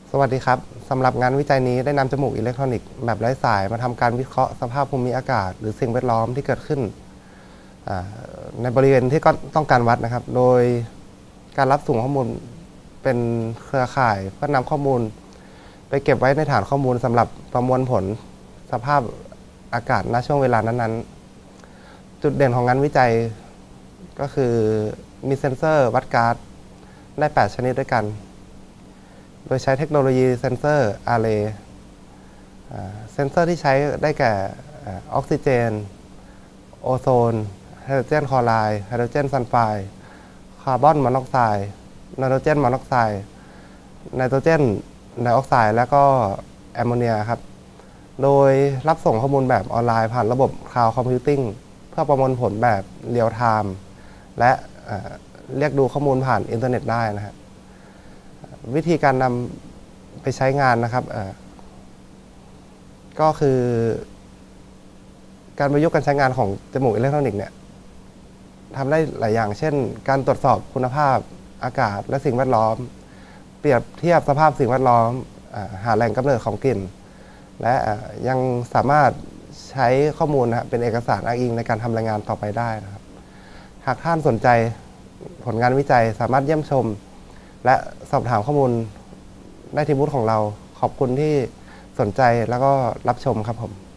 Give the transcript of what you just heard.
สวัสดีครับสำหรับงานวิจัยนี้ได้นำจมูกอิเล็กทรอนิกส์แบบไร้สายมาทำการวิเคราะห์สภาพภูมิอากาศหรือสิ่งแวดล้อมที่เกิดขึ้นในบริเวณที่ก็ต้องการวัดนะครับโดยการรับส่งข้อมูลเป็นเครือข่ายเพื่อนำข้อมูลไปเก็บไว้ในฐานข้อมูลสำหรับประมวลผลสภาพอากาศณช่วงเวลานั้นๆจุดเด่นของงานวิจัยก็คือมีเซ็นเซอร์วัดก๊าซได้8ชนิดด้วยกันโดยใช้เทคโนโลยีเซนเซอร์อาร์เรย์เซนเซอร์ที่ใช้ได้แก่ออกซิเจนโอโซนไฮโดรเจนคลอไรด์ไฮโดรเจนซัลไฟด์คาร์บอนมอนอกไซด์ไนโตรเจนมอนอกไซด์ไนโตรเจนไดออกไซด์และก็แอมโมเนียครับโดยรับส่งข้อมูลแบบออนไลน์ผ่านระบบ Cloud Computing เพื่อประมวลผลแบบเรียลไทม์และเรียกดูข้อมูลผ่านอินเทอร์เน็ตได้นะครับวิธีการนำไปใช้งานนะครับก็คือการประยุกต์การใช้งานของจมูกอิเล็กทรอนิกส์เนี่ยทำได้หลายอย่างเช่นการตรวจสอบคุณภาพอากาศและสิ่งแวดล้อมเปรียบเทียบสภาพสิ่งแวดล้อมหาแหล่งกำเนิดของกลิ่นและยังสามารถใช้ข้อมูลนะครับเป็นเอกสารอ้างอิงในการทำรายงานต่อไปได้นะครับหากท่านสนใจผลงานวิจัยสามารถเยี่ยมชมและสอบถามข้อมูลได้ที่บูธของเราขอบคุณที่สนใจแล้วก็รับชมครับผม